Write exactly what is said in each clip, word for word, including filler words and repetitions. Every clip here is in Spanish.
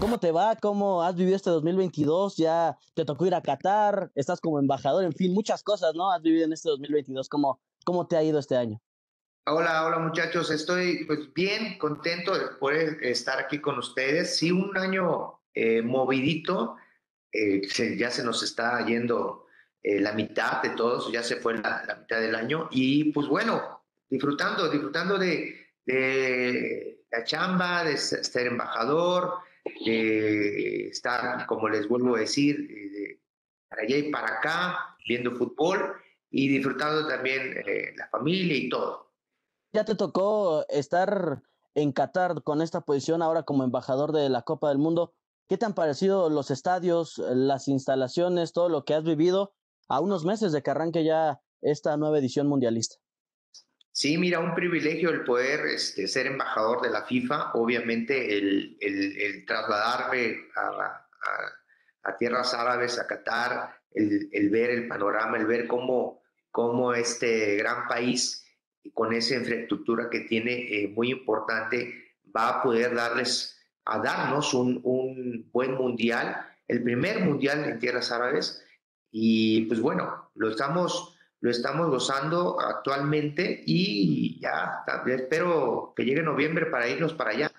¿Cómo te va? ¿Cómo has vivido este dos mil veintidós? Ya te tocó ir a Qatar, estás como embajador, en fin, muchas cosas, ¿no? Has vivido en este dos mil veintidós. ¿Cómo, cómo te ha ido este año? Hola, hola muchachos, estoy pues bien contento de poder estar aquí con ustedes. Sí, un año eh, movidito, eh, se- ya se nos está yendo eh, la mitad de todos, ya se fue la, la mitad del año y pues bueno, disfrutando, disfrutando de, de la chamba, de s- ser embajador, de estar, como les vuelvo a decir, eh, de para allá y para acá, viendo fútbol y disfrutando también eh, la familia y todo. Ya te tocó estar en Qatar con esta posición ahora como embajador de la Copa del Mundo. ¿Qué te han parecido los estadios, las instalaciones, todo lo que has vivido a unos meses de que arranque ya esta nueva edición mundialista? Sí, mira, un privilegio el poder este, ser embajador de la FIFA, obviamente el, el- el trasladarme a, a- a tierras árabes, a Qatar, el, el ver el panorama, el ver cómo, cómo este gran país, y con esa infraestructura que tiene eh, muy importante, va a poder darles, a darnos un, un buen mundial, el primer mundial en tierras árabes, y pues bueno, lo estamos lo estamos gozando actualmente y ya, ya espero que llegue noviembre para irnos para allá.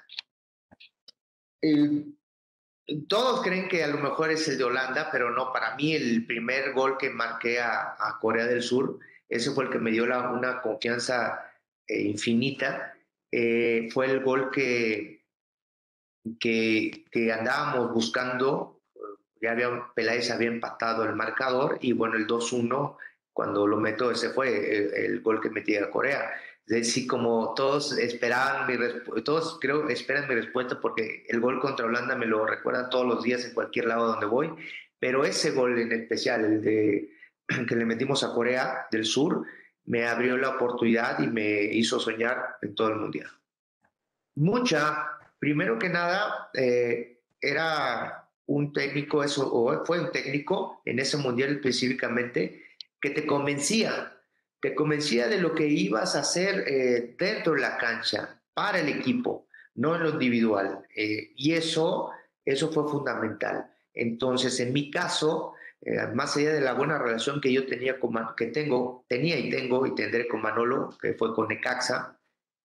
Eh, Todos creen que a lo mejor es el de Holanda, pero no, para mí el primer gol que marqué a, a Corea del Sur, ese fue el que me dio la, una confianza eh, infinita. Eh, fue el gol que, que, que andábamos buscando, ya había, Peláez había empatado el marcador y bueno, el dos uno, cuando lo meto, ese fue el, el gol que metí a Corea. Es decir, como todos esperaban mi respuesta, todos creo esperan mi respuesta porque el gol contra Holanda me lo recuerdan todos los días en cualquier lado donde voy, pero ese gol en especial, el de que le metimos a Corea del Sur, me abrió la oportunidad y me hizo soñar en todo el mundial. Mucha, primero que nada, eh, era un técnico, eso, o fue un técnico en ese mundial específicamente, que te convencía, te convencía de lo que ibas a hacer eh, dentro de la cancha, para el equipo, no en lo individual. Eh, y eso, eso fue fundamental. Entonces, en mi caso, eh, más allá de la buena relación que yo tenía con, que tengo, tenía y tengo y tendré con Manolo, que fue con Necaxa,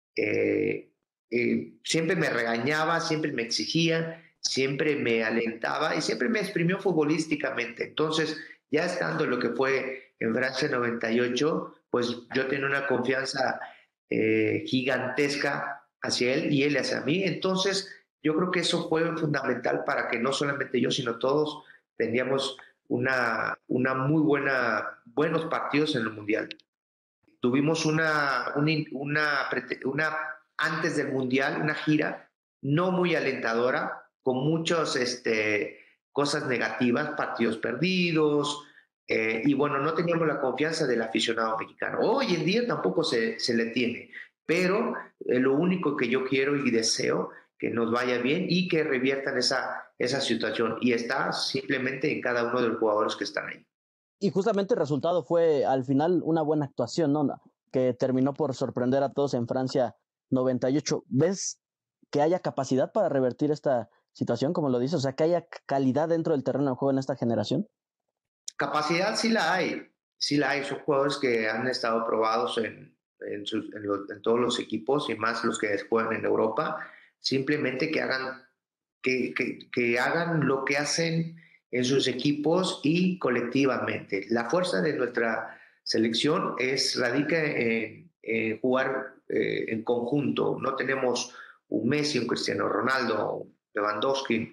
eh, eh, siempre me regañaba, siempre me exigía, siempre me alentaba y siempre me exprimió futbolísticamente. Entonces, ya estando en lo que fue en Francia noventa y ocho, pues yo tenía una confianza eh, gigantesca hacia él y él hacia mí. Entonces, yo creo que eso fue fundamental para que no solamente yo, sino todos teníamos una, una muy buena, buenos partidos en el Mundial. Tuvimos una, una, una, una, antes del Mundial, una gira no muy alentadora, con muchas este, cosas negativas, partidos perdidos, eh, y bueno, no teníamos la confianza del aficionado mexicano. Hoy en día tampoco se, se le tiene, pero eh, lo único que yo quiero y deseo que nos vaya bien y que reviertan esa, esa situación, y está simplemente en cada uno de los jugadores que están ahí. Y justamente el resultado fue al final una buena actuación, ¿no? Que terminó por sorprender a todos en Francia noventa y ocho. ¿Ves que haya capacidad para revertir esta situación, como lo dices? O sea, que haya calidad dentro del terreno de juego en esta generación. Capacidad sí la hay, sí la hay. Son jugadores que han estado probados en, en, sus, en, los, en todos los equipos y más los que juegan en Europa. Simplemente que hagan, que, que, que hagan lo que hacen en sus equipos y colectivamente. La fuerza de nuestra selección es, radica en, en jugar eh, en conjunto. No tenemos un Messi, un Cristiano Ronaldo, un Lewandowski.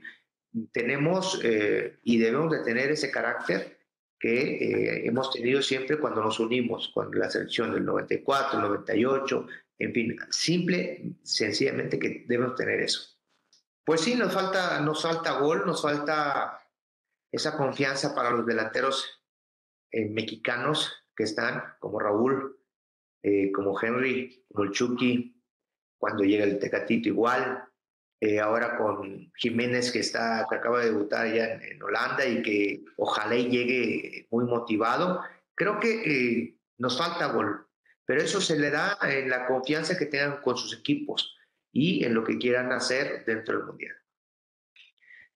Tenemos eh, y debemos de tener ese carácter que eh, hemos tenido siempre cuando nos unimos, con la selección del noventa y cuatro, noventa y ocho, en fin, simple, sencillamente que debemos tener eso. Pues sí, nos falta, nos falta gol, nos falta esa confianza para los delanteros eh, mexicanos que están, como Raúl, eh, como Henry, como el Chucky, cuando llega el Tecatito igual, eh, ahora con Jiménez que está, que acaba de debutar ya en, en Holanda y que ojalá y llegue muy motivado. Creo que eh, nos falta gol, pero eso se le da en la confianza que tengan con sus equipos y en lo que quieran hacer dentro del Mundial.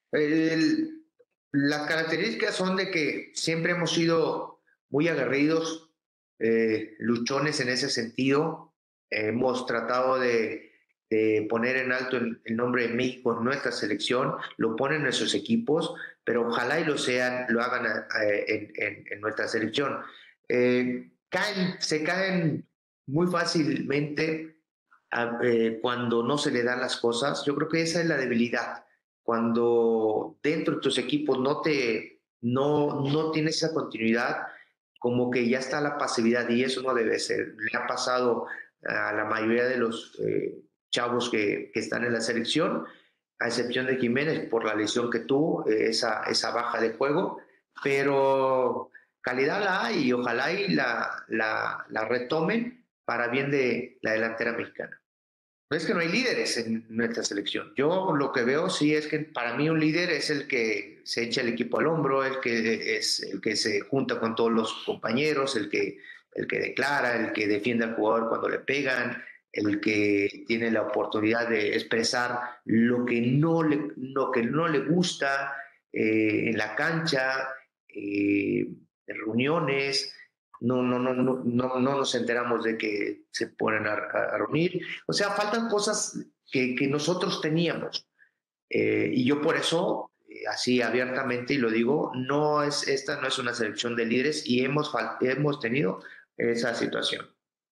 El, las características son de que siempre hemos sido muy aguerridos, eh, luchones en ese sentido. Eh, hemos tratado de, de poner en alto el, el, nombre de México en nuestra selección, lo ponen nuestros equipos, pero ojalá y lo sean, lo hagan a, a, en, en, en, nuestra selección. Eh, caen, se caen muy fácilmente a, eh, cuando no se le dan las cosas. Yo creo que esa es la debilidad. Cuando dentro de tus equipos no te no, no tienes esa continuidad, como que ya está la pasividad y eso no debe ser. Le ha pasado a la mayoría de los eh, chavos que, que están en la selección, a excepción de Jiménez por la lesión que tuvo, eh, esa, esa baja de juego, pero calidad la hay y ojalá y la, la, la retomen para bien de la delantera mexicana. No es que no hay líderes en nuestra selección. Yo lo que veo sí es que para mí un líder es el que se echa el equipo al hombro, el que es el que se junta con todos los compañeros, el que, el que declara, el que defiende al jugador cuando le pegan, el que tiene la oportunidad de expresar lo que no le, lo que no le gusta eh, en la cancha, eh, en reuniones. No, no, no, no, no, no nos enteramos de que se ponen a, a reunir. O sea, faltan cosas que, que nosotros teníamos. Eh, y yo por eso, eh, así abiertamente, y lo digo, no es, esta no es una selección de líderes y hemos, hemos tenido esa situación.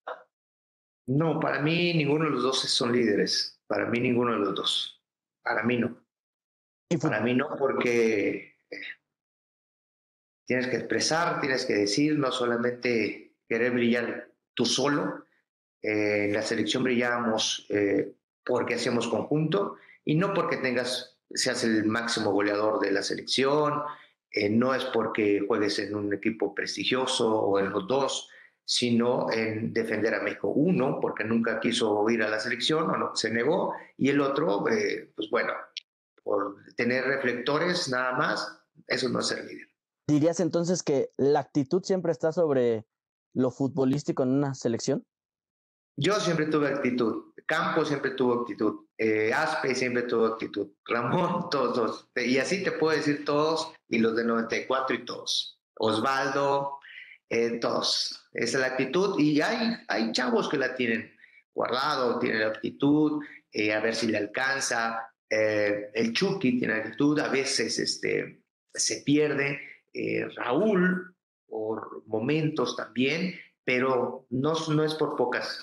No, para mí ninguno de los dos son líderes. Para mí ninguno de los dos. Para mí no. Para mí no, porque tienes que expresar, tienes que decir, no solamente querer brillar tú solo. Eh, en la selección brillábamos eh, porque hacíamos conjunto y no porque tengas, seas el máximo goleador de la selección, eh, no es porque juegues en un equipo prestigioso o en los dos, sino en defender a México. Uno, porque nunca quiso ir a la selección o no, se negó, y el otro, eh, pues bueno, por tener reflectores nada más, eso no es ser líder. ¿Dirías entonces que la actitud siempre está sobre lo futbolístico en una selección? Yo siempre tuve actitud, Campos siempre tuvo actitud, eh, Aspe siempre tuvo actitud, Ramón, todos, todos. Y así te puedo decir todos, y los de noventa y cuatro y todos. Osvaldo, eh, todos. Esa es la actitud, y hay, hay chavos que la tienen. Guardado tiene la actitud, eh, a ver si le alcanza. Eh, el Chucky tiene actitud, a veces este, se pierde. Eh, Raúl, por momentos también, pero no, no es por pocas.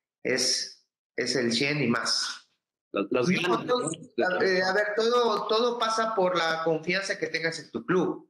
Es, es el cien y más. Los, los no, grandes, todo, ¿no? eh, a ver, todo, todo pasa por la confianza que tengas en tu club.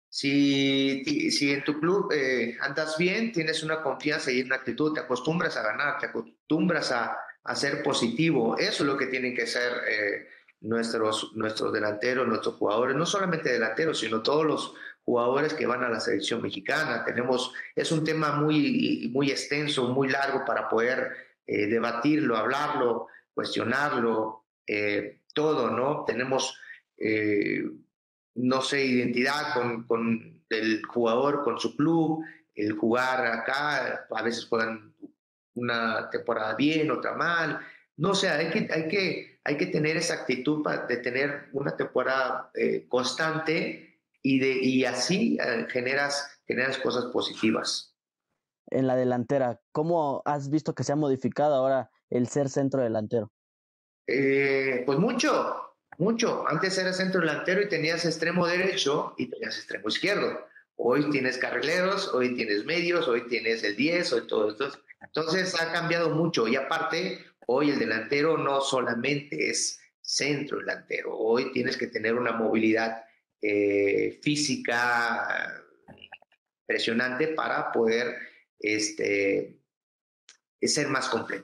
Si, si en tu club eh, andas bien, tienes una confianza y una actitud, te acostumbras a ganar, te acostumbras a, a ser positivo. Eso es lo que tienen que ser eh, nuestros, nuestros delanteros, nuestros jugadores, no solamente delanteros, sino todos los jugadores que van a la selección mexicana. Tenemos, es un tema muy, muy extenso, muy largo para poder eh, debatirlo, hablarlo, cuestionarlo, eh, todo, ¿no? Tenemos... Eh, no sé, identidad con, con el jugador, con su club, el jugar acá, a veces juegan una temporada bien, otra mal, no sé, hay que, hay que, hay que tener esa actitud para, de tener una temporada eh, constante y, de, y así eh, generas, generas cosas positivas. En la delantera, ¿cómo has visto que se ha modificado ahora el ser centro delantero? Eh, pues mucho, mucho. Antes eras centro delantero y tenías extremo derecho y tenías extremo izquierdo. Hoy tienes carrileros, hoy tienes medios, hoy tienes el diez, hoy todo esto. Entonces ha cambiado mucho y aparte, hoy el delantero no solamente es centro delantero, hoy tienes que tener una movilidad eh, física impresionante para poder este, ser más completo.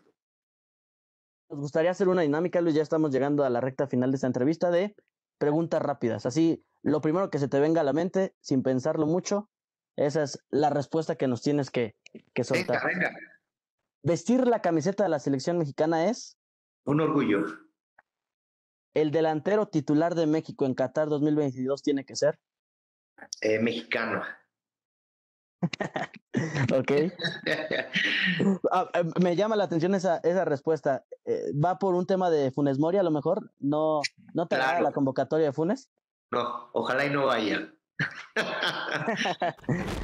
Nos gustaría hacer una dinámica, Luis, ya estamos llegando a la recta final de esta entrevista, de preguntas rápidas. Así, lo primero que se te venga a la mente, sin pensarlo mucho, esa es la respuesta que nos tienes que, que soltar. Venga, venga. ¿Vestir la camiseta de la selección mexicana es? Un orgullo. ¿El delantero titular de México en Qatar dos mil veintidós tiene que ser? Eh, mexicano. Ok. Ah, me llama la atención esa, esa respuesta. Eh, ¿Va por un tema de Funes Mori a lo mejor? ¿No, no te Claro. agrada la convocatoria de Funes? no, ojalá y no vaya.